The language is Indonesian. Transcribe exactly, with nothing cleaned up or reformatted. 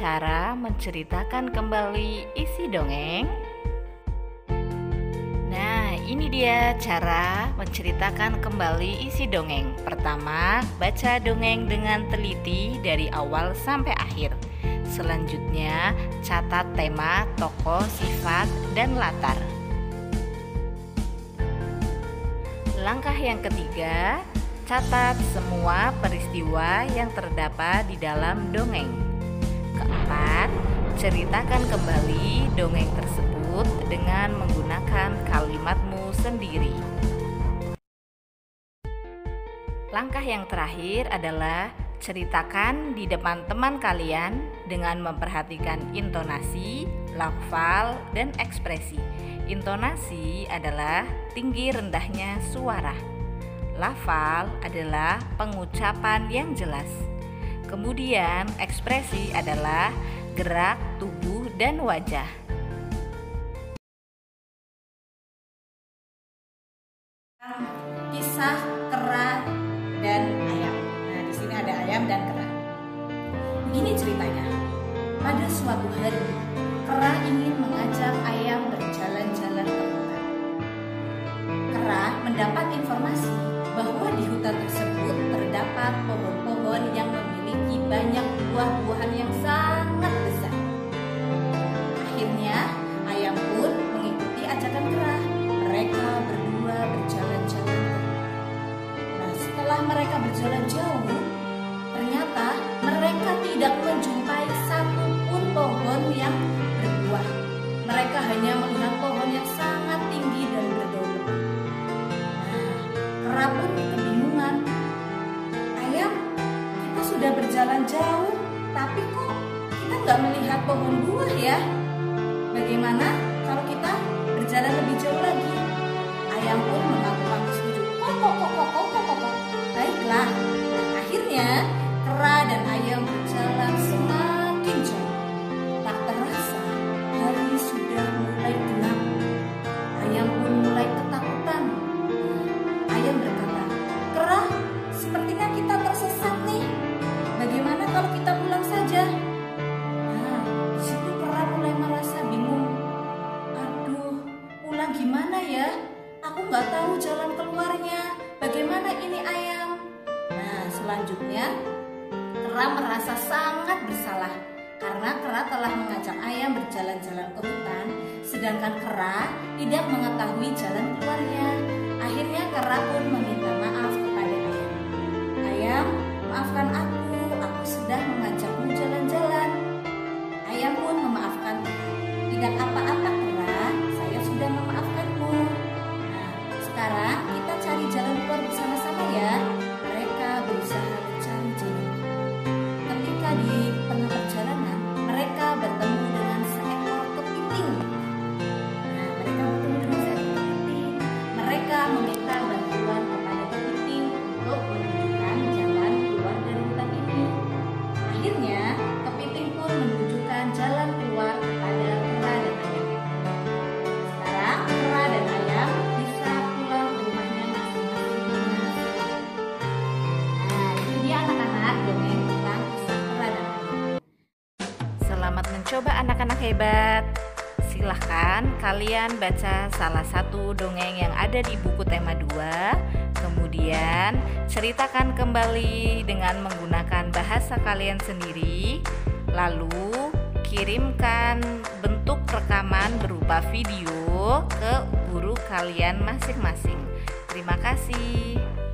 cara menceritakan kembali isi dongeng? Nah, ini dia cara menceritakan kembali isi dongeng. Pertama, baca dongeng dengan teliti dari awal sampai akhir. Selanjutnya, catat tema, tokoh, sifat, dan latar. Langkah yang ketiga, catat semua peristiwa yang terdapat di dalam dongeng. Keempat, ceritakan kembali dongeng tersebut dengan menggunakan kalimatmu sendiri. Langkah yang terakhir adalah ceritakan di depan teman kalian dengan memperhatikan intonasi, lafal, dan ekspresi. Intonasi adalah tinggi rendahnya suara. Lafal adalah pengucapan yang jelas. Kemudian ekspresi adalah gerak tubuh dan wajah. Kisah kera dan ayam. Nah, di sini ada ayam dan kera. Begini ceritanya. Pada suatu hari, kera ingin mengajak ayam berjalan-jalan ke hutan. Kera mendapat informasi bahwa di hutan tersebut terdapat pohon-pohon yang memiliki banyak buah-buahan yang sangat besar. Akhirnya, ayam pun mengikuti ajakan kera. Mereka berdua berjalan-jalan. Nah, setelah mereka berjalan jauh, ternyata mereka tidak menjumpai satu pun pohon yang berbuah. Mereka hanya melihat pohon yang sangat tinggi dan berdaulat. Nah, kera pun kebingungan. Ayam, kita sudah berjalan jauh, tapi kok kita nggak melihat pohon buah ya? Bagaimana kalau kita berjalan lebih jauh lagi? Ayam pun mengaku-ngaku setuju. Kok, kok, kok, kok, kok, kok, kok. Baiklah. Nah, akhirnya kera dan ayam berjalan semakin jauh. Tak terasa hari sudah mulai gelap. Ayam pun mulai ketakutan. Ayam berkata, "Kera, sepertinya kita tersesat nih. Bagaimana kalau kita pulang saja?" Nah, di situ kera mulai merasa bingung. Aduh, pulang gimana ya? Aku nggak tahu jalan keluarnya. Bagaimana ini ayam? Nah, selanjutnya kera merasa sangat bersalah karena kera telah mengajak ayam berjalan-jalan ke hutan, sedangkan kera tidak mengetahui jalan keluarnya. Akhirnya kera pun meminta maaf kepada ayam. "Ayam, maafkan aku, aku sudah mengajakmu jalan-jalan." Ayam pun memaafkan. "Tidak apa-apa kera, saya sudah memaafkanmu. Nah, sekarang kita cari jalan keluar bersama-sama ya." Mereka berusaha mencari jalan. Ketika di tengah perjalanan, mereka bertemu dengan seekor kepiting. Nah, mereka bertemu dengan seekor kepiting. Mereka meminta bantuan kepada kepiting untuk menunjukkan jalan keluar dari hutan ini. Akhirnya, kepiting pun menunjukkan jalan keluar kepada kera dan ayam. Sekarang, kera dan ayam bisa pulang ke rumahnya masing-masing. Nah, itu dia anak-anak dongeng tentang kisah kera dan ayam. Selamat mencoba anak-anak hebat. Silahkan kalian baca salah satu dongeng yang ada di buku tema dua. Kemudian ceritakan kembali dengan menggunakan bahasa kalian sendiri. Lalu kirimkan bentuk rekaman berupa video ke guru kalian masing-masing. Terima kasih.